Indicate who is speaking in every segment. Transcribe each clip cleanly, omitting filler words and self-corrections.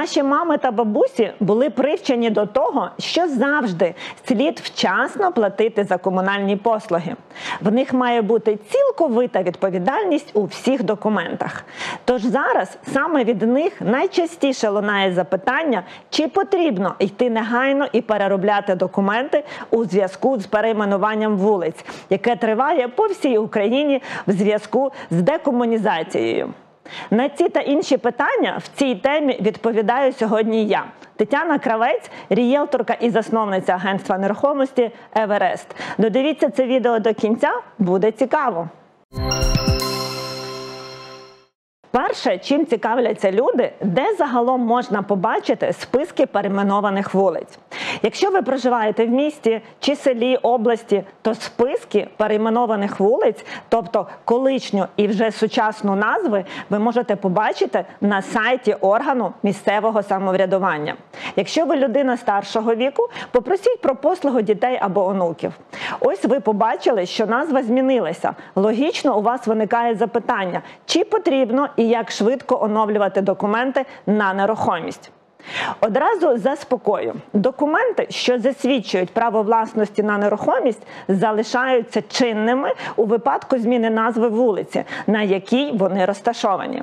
Speaker 1: Наші мами та бабусі були привчені до того, що завжди слід вчасно платити за комунальні послуги. В них має бути цілковита відповідальність у всіх документах. Тож зараз саме від них найчастіше лунає запитання, чи потрібно йти негайно і переробляти документи у зв'язку з перейменуванням вулиць, яке триває по всій Україні в зв'язку з декомунізацією. На ці та інші питання в цій темі відповідаю сьогодні я, Тетяна Кравець, рієлторка і засновниця агентства нерухомості «Еверест». Додивіться це відео до кінця, буде цікаво. Перше, чим цікавляться люди, де загалом можна побачити списки перейменованих вулиць. Якщо ви проживаєте в місті чи селі, області, то списки перейменованих вулиць, тобто колишню і вже сучасну назви, ви можете побачити на сайті органу місцевого самоврядування. Якщо ви людина старшого віку, попросіть про послугу дітей або онуків. Ось ви побачили, що назва змінилася. Логічно у вас виникає запитання, чи потрібно і як швидко оновлювати документи на нерухомість. Одразу заспокою. Документи, що засвідчують право власності на нерухомість, залишаються чинними у випадку зміни назви вулиці, на якій вони розташовані.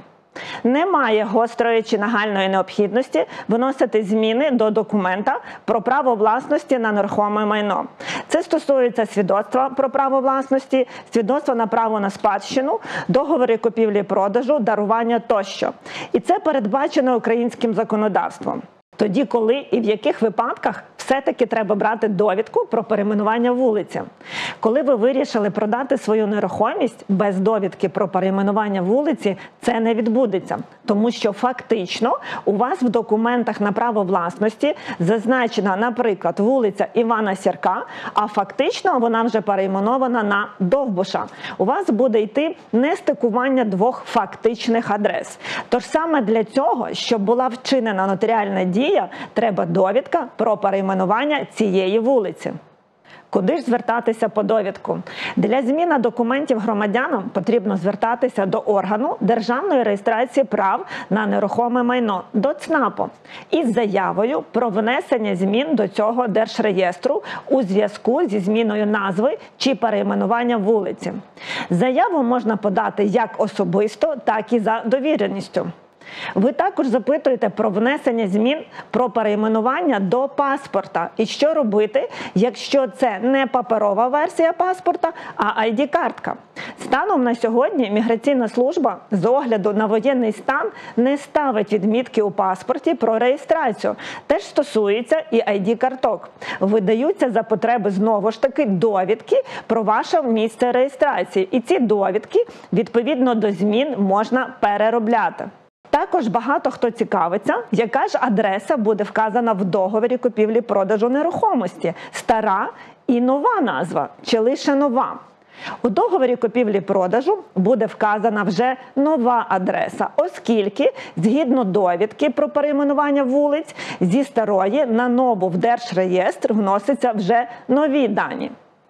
Speaker 1: Немає гострої чи нагальної необхідності вносити зміни до документа про право власності на нерухоме майно. Це стосується свідоцтва про право власності, свідоцтва на право на спадщину, договори купівлі-продажу, дарування тощо. І це передбачено українським законодавством. Тоді, коли і в яких випадках все-таки треба брати довідку про перейменування вулиці? Коли ви вирішили продати свою нерухомість без довідки про перейменування вулиці, це не відбудеться. Тому що фактично у вас в документах на право власності зазначена, наприклад, вулиця Івана Сірка, а фактично вона вже перейменована на Довбуша. У вас буде йти нестикування двох фактичних адрес. Тож саме для цього, щоб була вчинена нотаріальна дія, треба довідка про перейменування цієї вулиці. Куди ж звертатися по довідку? Для зміни документів громадянам потрібно звертатися до органу державної реєстрації прав на нерухоме майно, до ЦНАПу, із заявою про внесення змін до цього держреєстру у зв'язку зі зміною назви чи перейменування вулиці. Заяву можна подати як особисто, так і за довіреністю. Ви також запитуєте про внесення змін про перейменування до паспорта. І що робити, якщо це не паперова версія паспорта, а ID-картка? Станом на сьогодні міграційна служба з огляду на воєнний стан не ставить відмітки у паспорті про реєстрацію. Теж стосується і ID-карток. Видаються за потреби знову ж таки довідки про ваше місце реєстрації. І ці довідки відповідно до змін можна переробляти. Також багато хто цікавиться, яка ж адреса буде вказана в договорі купівлі-продажу нерухомості – стара і нова назва, чи лише нова. У договорі купівлі-продажу буде вказана вже нова адреса, оскільки, згідно довідки про перейменування вулиць, зі старої на нову в Держреєстр вносяться вже нові дані.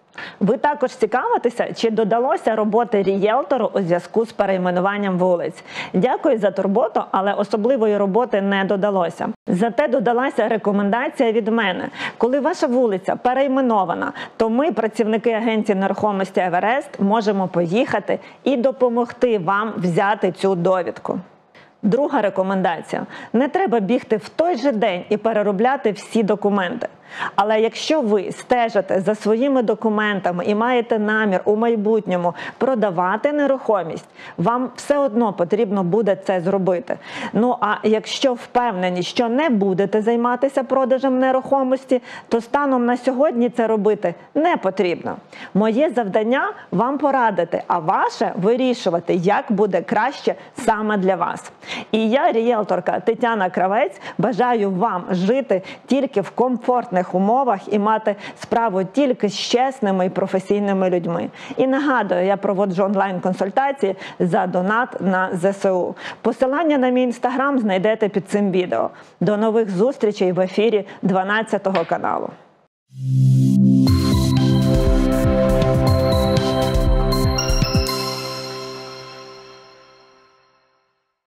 Speaker 1: Ви також цікавитеся, чи додалося роботи рієлтору у зв'язку з перейменуванням вулиць. Дякую за турботу, але особливої роботи не додалося. Зате додалася рекомендація від мене. Коли ваша вулиця перейменована, то ми, працівники агенції нерухомості «Еверест», можемо поїхати і допомогти вам взяти цю довідку. Друга рекомендація. Не треба бігти в той же день і переробляти всі документи. Але якщо ви стежите за своїми документами і маєте намір у майбутньому продавати нерухомість, вам все одно потрібно буде це зробити. Ну а якщо впевнені, що не будете займатися продажем нерухомості, то станом на сьогодні це робити не потрібно. Моє завдання – вам порадити, а ваше – вирішувати, як буде краще саме для вас. І я, рієлторка Тетяна Кравець, бажаю вам жити тільки в комфортних умовах і мати справу тільки з чесними і професійними людьми. І нагадую, я проводжу онлайн-консультації за донат на ЗСУ. Посилання на мій інстаграм знайдете під цим відео. До нових зустрічей в ефірі 12 каналу.